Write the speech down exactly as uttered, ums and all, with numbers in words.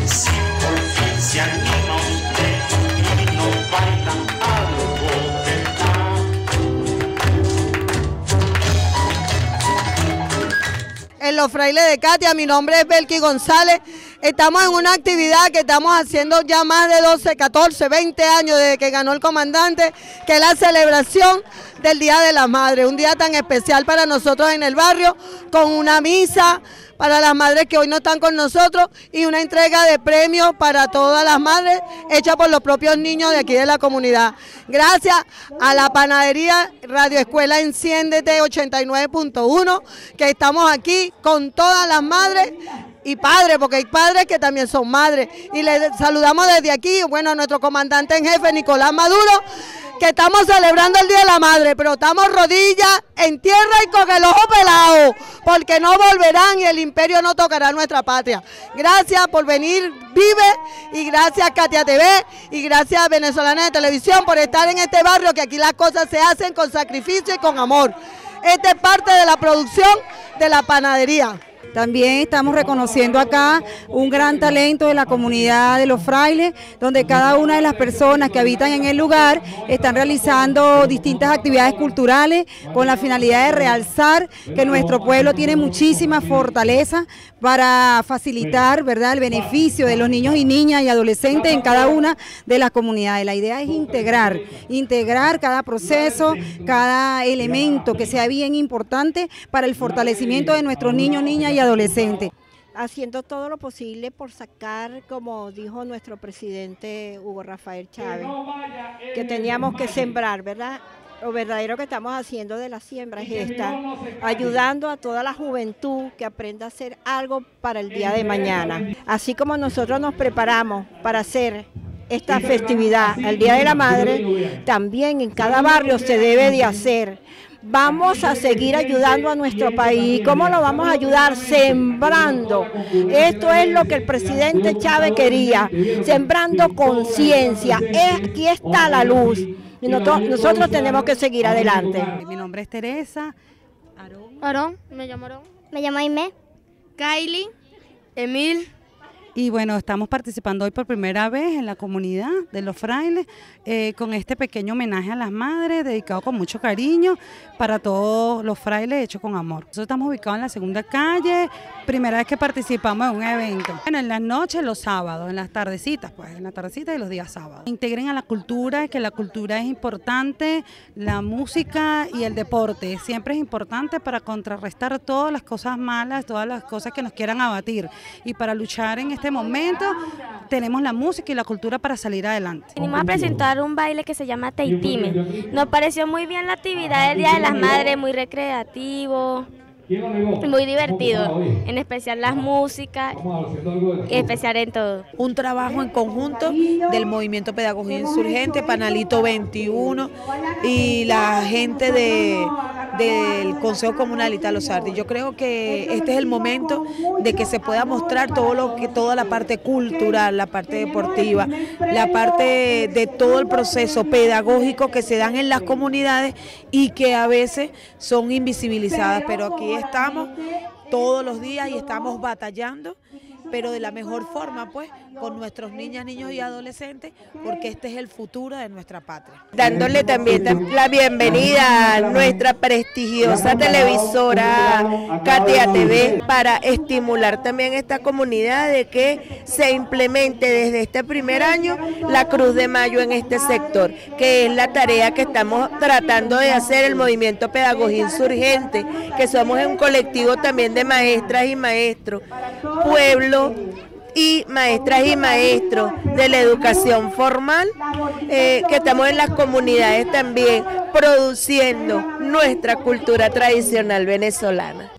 Si por fin se anima usted y no baila algo de En los frailes de Katia, mi nombre es Belki González. Estamos en una actividad que estamos haciendo ya más de doce, catorce, veinte años desde que ganó el comandante, que es la celebración del Día de la Madre, un día tan especial para nosotros en el barrio, con una misa para las madres que hoy no están con nosotros y una entrega de premios para todas las madres hecha por los propios niños de aquí de la comunidad. Gracias a la panadería Radio Escuela Enciéndete ochenta y nueve punto uno, que estamos aquí con todas las madres y padres, porque hay padres que también son madres. Y les saludamos desde aquí, bueno, a nuestro comandante en jefe, Nicolás Maduro, que estamos celebrando el Día de la Madre, pero estamos rodillas en tierra y con el ojo pelado, porque no volverán y el imperio no tocará nuestra patria. Gracias por venir, Vive, y gracias Katia T V, y gracias Venezolana de Televisión por estar en este barrio, que aquí las cosas se hacen con sacrificio y con amor. Esta es parte de la producción de la panadería. También estamos reconociendo acá un gran talento de la comunidad de los frailes, donde cada una de las personas que habitan en el lugar están realizando distintas actividades culturales con la finalidad de realzar que nuestro pueblo tiene muchísima fortaleza para facilitar, ¿verdad?, el beneficio de los niños y niñas y adolescentes en cada una de las comunidades. La idea es integrar, integrar cada proceso, cada elemento que sea bien importante para el fortalecimiento de nuestros niños, niñas y adolescentes. Haciendo todo lo posible por sacar, como dijo nuestro presidente Hugo Rafael Chávez, que teníamos que sembrar, ¿verdad? Lo verdadero que estamos haciendo de la siembra es esta, ayudando a toda la juventud que aprenda a hacer algo para el día de mañana. Así como nosotros nos preparamos para hacer esta festividad, el Día de la Madre, también en cada barrio se debe de hacer. Vamos a seguir ayudando a nuestro país. ¿Cómo lo vamos a ayudar? Sembrando. Esto es lo que el presidente Chávez quería, sembrando conciencia. Aquí está la luz. Y nosotros, nosotros tenemos que seguir adelante. Mi nombre es Teresa. Aarón. Aarón, me llamo Aarón. Me llamo Aimé. Kylie. Emil. Y bueno, estamos participando hoy por primera vez en la comunidad de los frailes eh, con este pequeño homenaje a las madres, dedicado con mucho cariño para todos los frailes, hecho con amor. Nosotros estamos ubicados en la segunda calle, primera vez que participamos en un evento. Bueno, en las noches, los sábados, en las tardecitas, pues, en las tardecitas y los días sábados. Integren a la cultura, que la cultura es importante, la música y el deporte. Siempre es importante para contrarrestar todas las cosas malas, todas las cosas que nos quieran abatir. Y para luchar en este momento tenemos la música y la cultura para salir adelante. Venimos a presentar un baile que se llama Teitime. Nos pareció muy bien la actividad del Día de las Madres, muy recreativo, muy divertido, en especial las músicas, y especial en todo. Un trabajo en conjunto del Movimiento Pedagogía Insurgente, Panalito veintiuno y la gente de, del Consejo Comunal Italo Sardi. Yo creo que este es el momento de que se pueda mostrar todo lo que, toda la parte cultural, la parte deportiva, la parte de todo el proceso pedagógico que se dan en las comunidades y que a veces son invisibilizadas, pero aquí estamos todos los días y estamos batallando, pero de la mejor forma, pues, con nuestros niñas, niños y adolescentes, porque este es el futuro de nuestra patria. Dándole también la bienvenida a nuestra prestigiosa televisora Katia T V para estimular también esta comunidad de que se implemente desde este primer año la Cruz de Mayo en este sector, que es la tarea que estamos tratando de hacer el Movimiento Pedagogía Insurgente, que somos un colectivo también de maestras y maestros, pueblo y maestras y maestros de la educación formal, eh, que estamos en las comunidades también produciendo nuestra cultura tradicional venezolana.